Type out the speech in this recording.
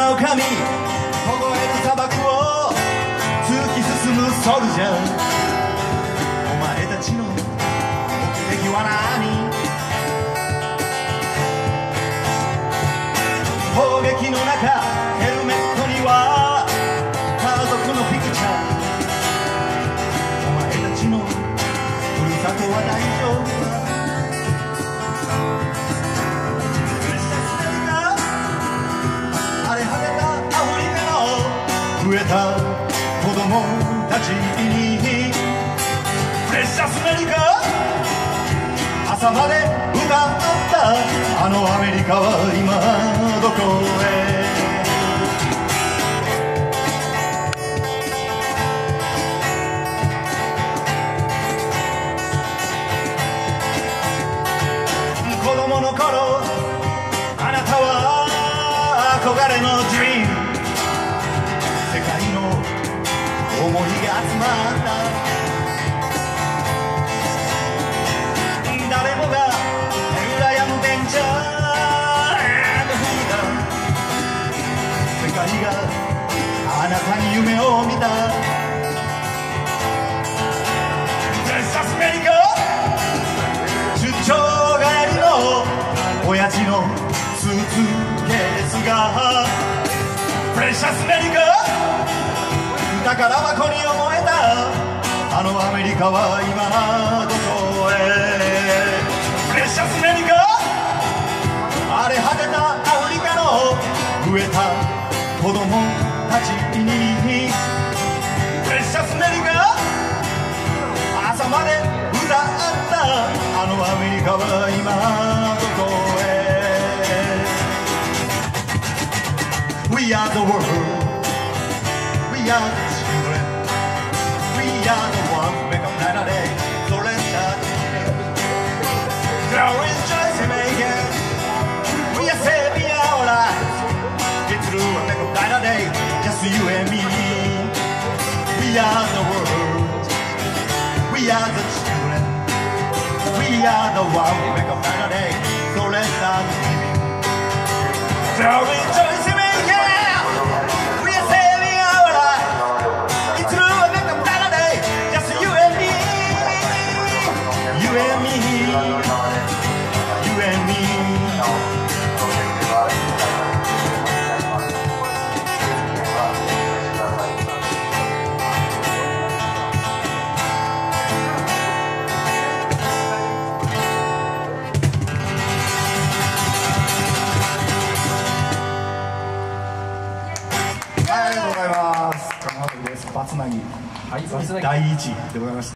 の神凍える砂漠を突き進むソルジャー、お前たちの目的は何？砲撃の中ヘルメットには家族のピクチャー、お前たちのふるさとは大丈夫だ。増えた子供たちにプレシャスメリカ、朝まで歌ったあのアメリカは今どこへ？子供の頃あなたは憧れのドリーム、世界の思いが集まった、誰もが羨むベンチャー&フリーダム、世界があなたに夢を見た。プレシャスメリカ、出張帰りの親父のスーツケースがプレシャスメリカ、宝箱に思えたあのアメリカは今どこへ？プレシャスメリカ、荒れ果てたアフリカの飢えた子供たちにプレシャスメリカ、朝まで歌ったあのアメリカは今どこへ？ We are the world, we are the children, we are the ones who make a brighter day. So let's start today. Now rejoice and make it. We are saving our lives. Get through and make a brighter day. Just you and me. We are the world. We are the children. We are the ones who make a brighter day. So let's start living. Now rejoice and make it.バツナギ第1位でございました。